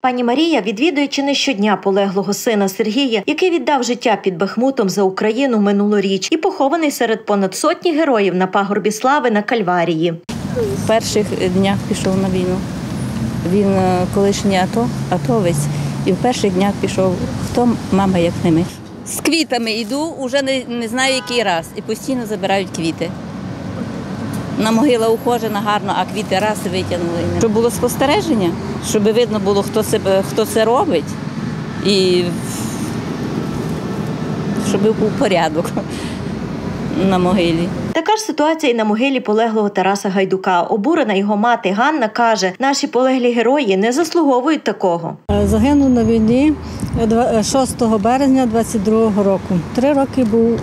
Пані Марія відвідує чи не щодня полеглого сина Сергія, який віддав життя під Бахмутом за Україну минулоріч і похований серед понад сотні героїв на пагорбі слави на Кальварії. В перших днях пішов на війну. Він колишній атовець. І в перших днях пішов, хто мама, як не ми. З квітами йду, вже не знаю який раз, і постійно забирають квіти. На могила ухожена гарно, а квіти раз витягнули. Щоб було спостереження, щоб видно було, хто це робить, і щоб був порядок на могилі. Така ж ситуація і на могилі полеглого Тараса Гайдука. Обурена його мати Ганна каже, наші полеглі герої не заслуговують такого. Загинув на війні 6 березня 22-го року. 3 роки був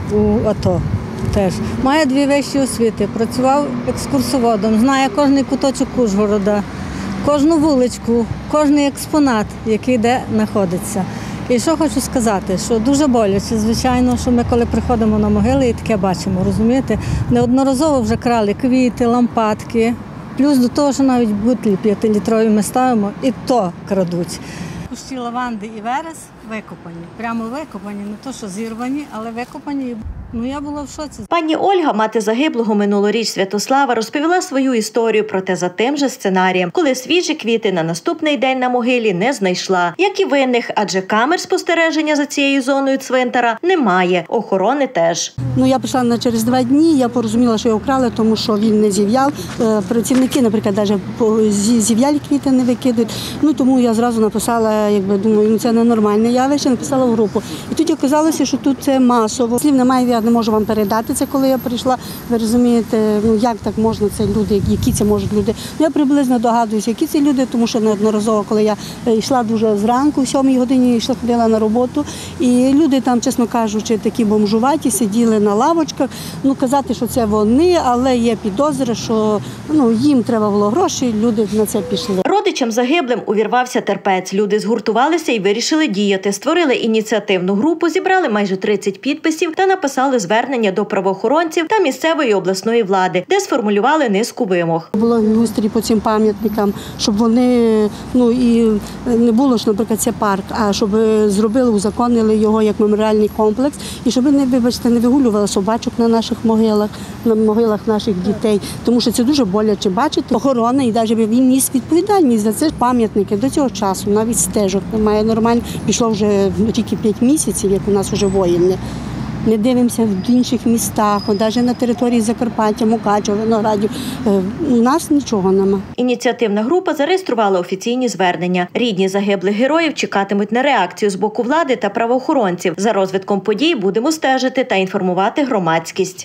у АТО. Теж. Має 2 вищі освіти, працював екскурсоводом, знає кожний куточок Ужгорода, кожну вуличку, кожний експонат, який де знаходиться. І що хочу сказати, що дуже боляче, звичайно, що ми коли приходимо на могили і таке бачимо, розумієте? Неодноразово вже крали квіти, лампадки, плюс до того, що навіть бутлі 5-літрові ми ставимо, і то крадуть. Кущі лаванди і верес викопані, прямо викопані, не то що зірвані, але викопані. Ну, я була в шоці. Пані Ольга, мати загиблого минулоріч Святослава, розповіла свою історію, проте за тим же сценарієм, коли свіжі квіти на наступний день на могилі не знайшла. Як і винних, адже камер спостереження за цією зоною цвинтара немає, охорони теж. Ну, я прийшла через 2 дні, я порозуміла, що його вкрали, тому що він не зів'яв. Працівники, наприклад, навіть зів'ялі квіти не викидають. Ну, тому я зразу написала, думаю, ну це ненормальне явище, написала в групу. І тоді оказалося, що тут це масово. Слів немає, я не можу вам передати це, коли я прийшла. Ви розумієте, ну як так можна, це люди, які це можуть люди. Ну, я приблизно догадуюся, які це люди, тому що неодноразово, коли я йшла дуже зранку, в 7 годині ходила на роботу, і люди там, чесно кажучи, такі бомжуваті, сиділи на лавочках. Ну, казати, що це вони, але є підозри, що їм треба було гроші, люди на це пішли. Родичам загиблим увірвався терпець. Люди згуртувалися і вирішили діяти. Створили ініціативну групу, зібрали майже 30 підписів та написали звернення до правоохоронців та місцевої і обласної влади, де сформулювали низку вимог. Було устрій по цим пам'ятникам, щоб вони, і не було ж, наприклад, це парк, а щоб зробили, узаконили його як меморіальний комплекс, і щоб не вигулювали собачок на наших могилах, на могилах наших дітей, тому що це дуже боляче бачити. Охорона, і навіть він ніс відповідальність за це. Пам'ятники до цього часу, навіть стежок немає нормально. Пішло вже тільки 5 місяців, як у нас вже воїни. Не дивимося в інших містах, навіть на території Закарпаття, Мукачева, Виноградів. У нас нічого нема. Ініціативна група зареєструвала офіційні звернення. Рідні загиблих героїв чекатимуть на реакцію з боку влади та правоохоронців. За розвитком подій будемо стежити та інформувати громадськість.